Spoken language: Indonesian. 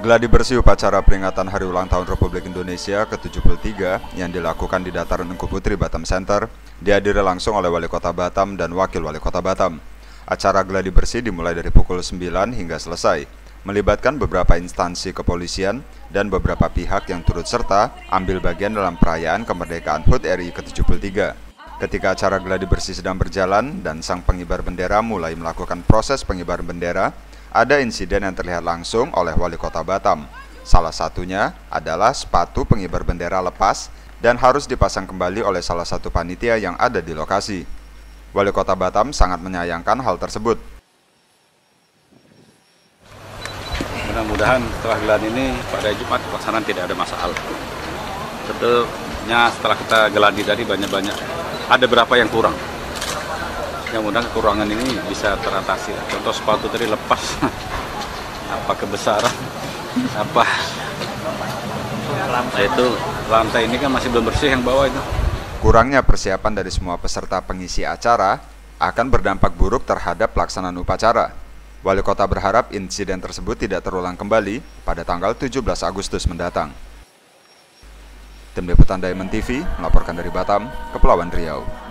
Gladi bersih upacara peringatan Hari Ulang Tahun Republik Indonesia ke-73 yang dilakukan di Dataran Engku Putri Batam Center dihadiri langsung oleh Wali Kota Batam dan Wakil Wali Kota Batam. Acara gladi bersih dimulai dari pukul 9 hingga selesai, melibatkan beberapa instansi kepolisian dan beberapa pihak yang turut serta ambil bagian dalam perayaan kemerdekaan HUT RI ke-73. Ketika acara gladi bersih sedang berjalan dan sang pengibar bendera mulai melakukan proses pengibaran bendera, ada insiden yang terlihat langsung oleh Wali Kota Batam. Salah satunya adalah sepatu pengibar bendera lepas dan harus dipasang kembali oleh salah satu panitia yang ada di lokasi. Wali Kota Batam sangat menyayangkan hal tersebut. Mudah-mudahan setelah geladi ini pada Jumat pelaksanaan tidak ada masalah. Tentunya setelah kita geladi tadi banyak-banyak, ada berapa yang kurang. Yang mudah kekurangan ini bisa teratasi. Contoh sepatu tadi lepas, apa kebesaran, apa itu lantai ini kan masih belum bersih yang bawah itu. Kurangnya persiapan dari semua peserta pengisi acara akan berdampak buruk terhadap pelaksanaan upacara. Wali Kota berharap insiden tersebut tidak terulang kembali pada tanggal 17 Agustus mendatang. Tim Liputan Diamond TV melaporkan dari Batam, Kepulauan Riau.